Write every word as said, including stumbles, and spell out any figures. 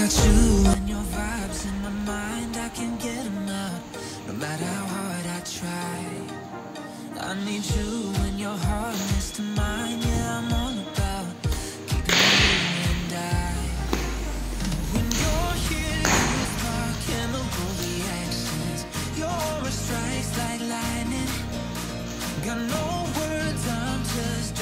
got you and your vibes in my mind, I can't get them out, no matter how hard I try. I need you and your hardness to mine, yeah, I'm all about keeping you and I. When you're here, you spark chemical reactions, your aura strikes like lightning. Got no words, I'm just